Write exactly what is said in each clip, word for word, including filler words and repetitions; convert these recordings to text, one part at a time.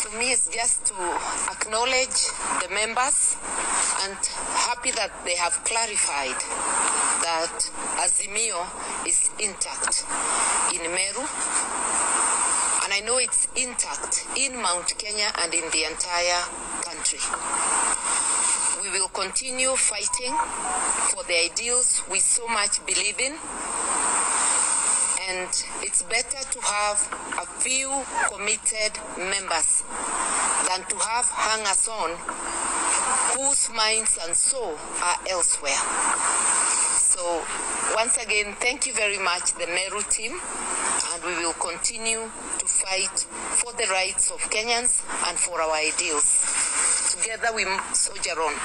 for me is just to acknowledge the members and happy that they have clarified that Azimio is intact in Meru. And I know it's intact in Mount Kenya and in the entire country. We will continue fighting for the ideals we so much believe in. And it's better to have a few committed members than to have hangers-on whose minds and soul are elsewhere. So once again, thank you very much, the Meru team, and we will continue to fight for the rights of Kenyans and for our ideals. Together we soldier on.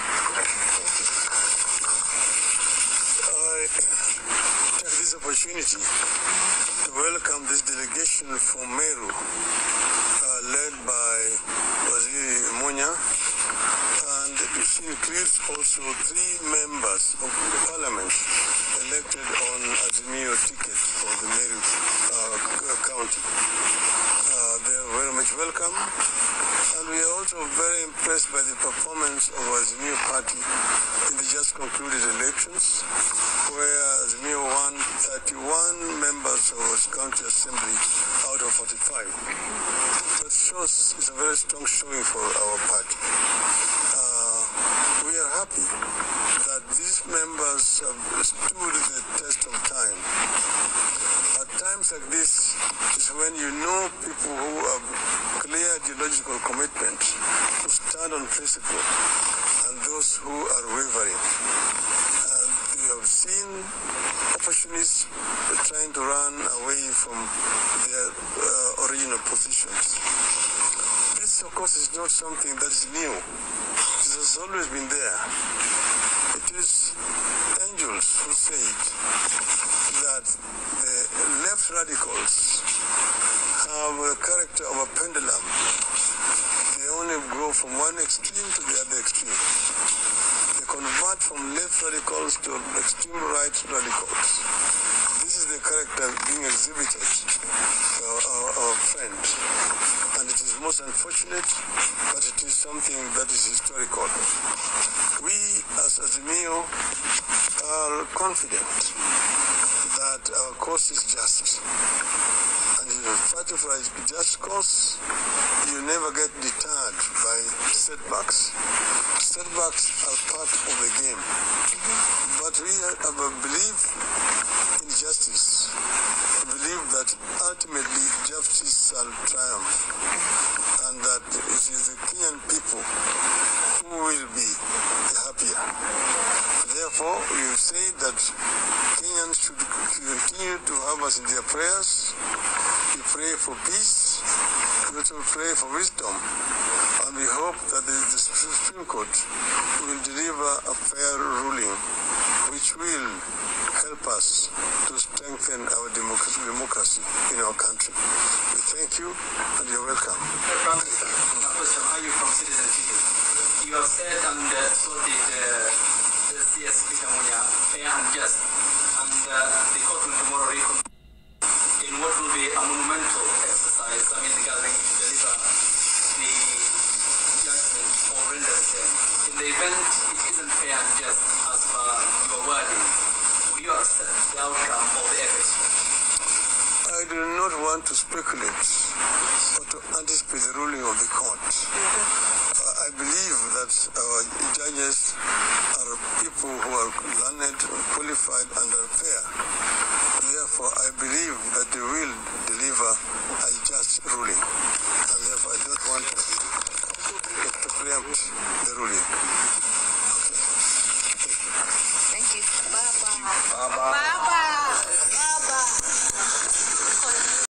I take this opportunity to welcome this delegation from Meru, uh, led by Waziri Munya, and it includes also three members of the parliament elected on Azimio ticket for the Meru uh, county. Uh, they are very much welcome, and we are also very impressed by the performance of Azimio party in the just concluded elections, where Azimio won thirty-one members of its county assembly out of forty-five. That shows it's a very strong showing for our party. Uh, we are happy that these members have stood the test of time. At times like this is when you know people who have clear ideological commitment, who stand on principle, and those who are wavering. And we have seen opportunists trying to run away from their uh, original positions. This, of course, is not something that is new. It has always been there. It is angels who said that the left radicals have a character of a pendulum. They only go from one extreme to the other extreme. They convert from left radicals to extreme right radicals. This is the character being exhibited by our, our, our friend. And it is most unfortunate, but it is something that is historical. We, as Azimio, are confident that our cause is just. And in fighting for a just cause, you never get deterred by setbacks. Setbacks are part of the game. But we have a belief in justice. We believe that ultimately justice shall triumph, and that it is the Kenyan people who will be happier. Therefore, we say that Kenyans should continue to have us in their prayers. We pray for peace. We also pray for wisdom. And we hope that the, the Supreme Court will deliver a fair ruling which will help us to strengthen our democracy, democracy in our country. We thank you, and you're welcome. Prime Minister, a question. Are you from Citizen T V? You have said and uh, so did uh, the C S Speaker Munya, fair and just, and uh, the court will tomorrow reconvene in what will be a monumental exercise, I mean the gathering to deliver the judgment or render the same. In the event it isn't fair and just as per your wording, will you accept the outcome of the F S U? I do not want to speculate or to anticipate the ruling of the court. I believe that our judges are people who are learned, qualified, and are fair. Therefore, I believe that they will deliver a just ruling. And therefore, I don't want to, to preempt the ruling. Okay. Thank you. Bye-bye. Bye-bye. Bye-bye.